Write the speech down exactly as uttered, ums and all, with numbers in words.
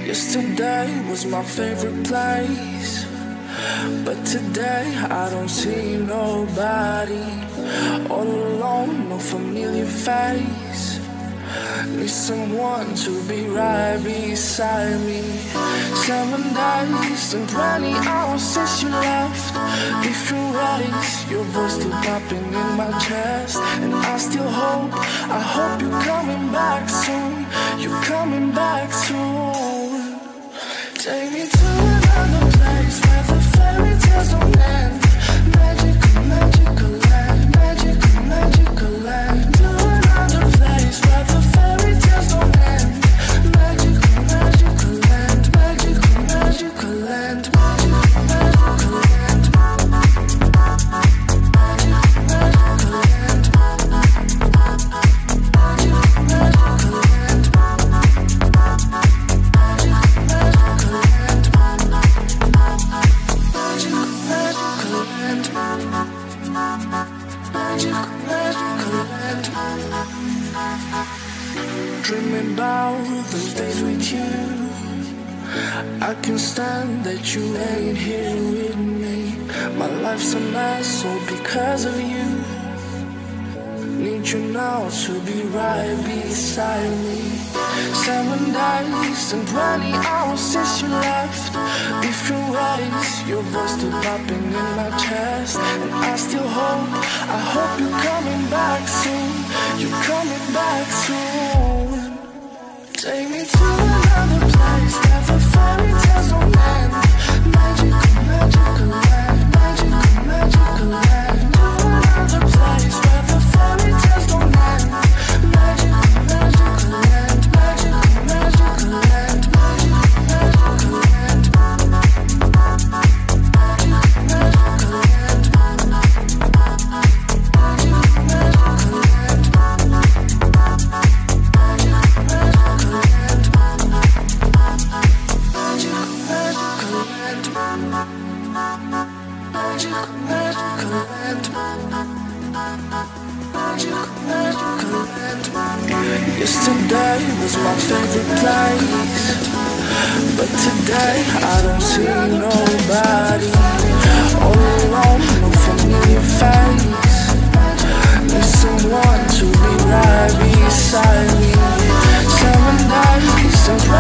Yesterday was my favorite place, but today I don't see nobody. All alone, no familiar face. Need someone to be right beside me. Seven days and twenty hours since you left. Different ways, your voice still popping in my chest. And I still hope, I hope you're coming back soon. You're coming back soon. Take me to another place where the fairy tales don't end. Magical, magical land, magical, magical land. To another place where the fairy tales don't end. Magical, magical land, magical, magical land, magical, magical land. Magical, magical land. Magical, magical land. Dreaming about those days with you. I can't stand that you ain't here with me. My life's a mess, all because of you. Need you now to be right beside me. Seven days and twenty hours since you left. Different ways, your voice still popping in my chest. And I still hope, I hope you're coming back soon. You're coming back soon. Take me to another place where the fairy tales don't end. Magical, magical land, magical, magical land. To another place where the fairy tales don't end. Magical, magical land, magical, magical land, magical, magical land. Magical, magical land. Magical, magical land. Yesterday was my favorite place, but today I don't see nobody. All alone, no familiar face. Need someone to be right beside me. Seven days and